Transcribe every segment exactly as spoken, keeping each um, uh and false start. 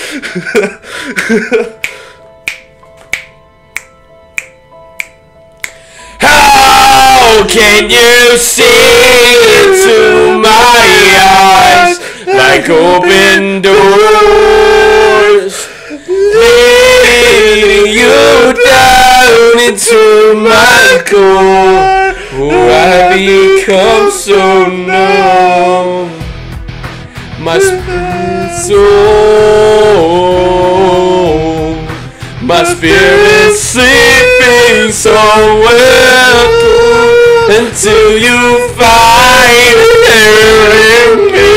How can you see into my eyes like open doors, leading you down into my core, where I become so numb. My soul, my spirit sleeping so well until you find her in me.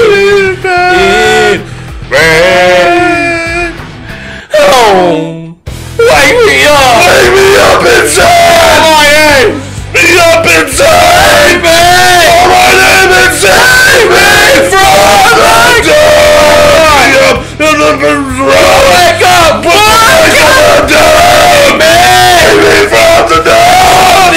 Oh, wake me up! Wake me up inside! My name! Me up inside! Me! Oh, my name and save me from the dark! Wake up! Wake up! Save me! Save me from the dark!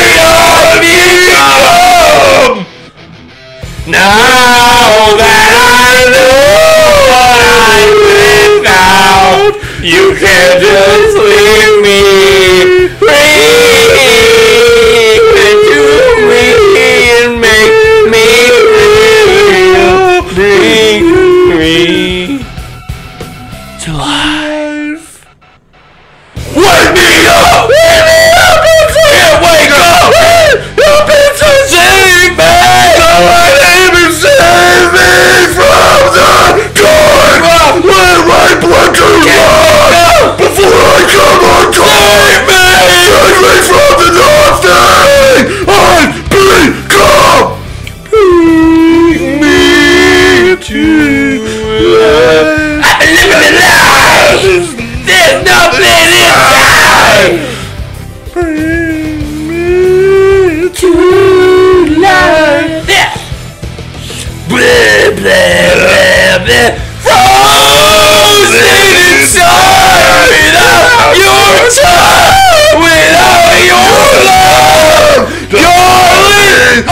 Now that I know what I'm without, you can't just leave me free into me and make me real. Bring me to life. Wake me up! Wake me up! Can't wake up! You've been so save me! My name is save me from the dark! Let my blood to run before I come undone! Save me! Save me from the nothing I've become! Bring me to life! I've been living a life! There's nothing inside! Bring me to life! Yeah. Blah, blah, blah, blah. Frozen inside without your touch, without your love, darling.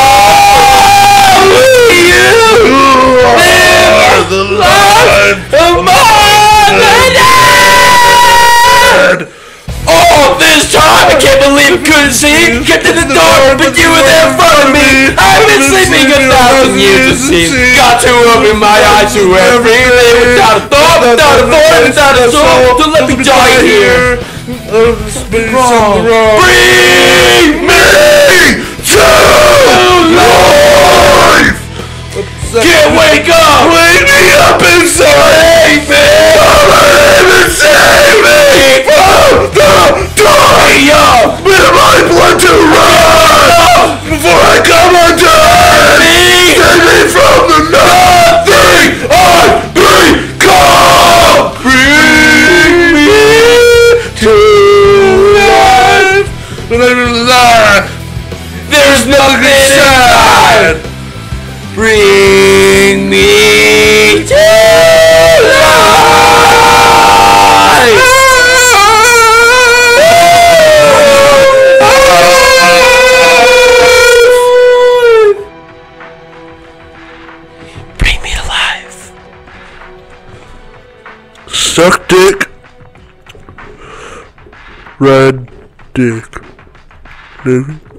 Only you live the life of mine and dead. All this time I can't believe I couldn't see. Kept in the dark, but you were there in front of me. I've been sleeping a thousand years to see. Got to open my eyes to everything without a thought, without a voice, without a soul. To let me die here. Bring me to life. Can't wake up. Wake me up and save me. Save me from the dark. With my blood to run before I come undone. Save me from the nothing I've become. Bring me to life. There's nothing inside. Bring me to life. Bring me to life. Suck dick. Red dick. Nigga.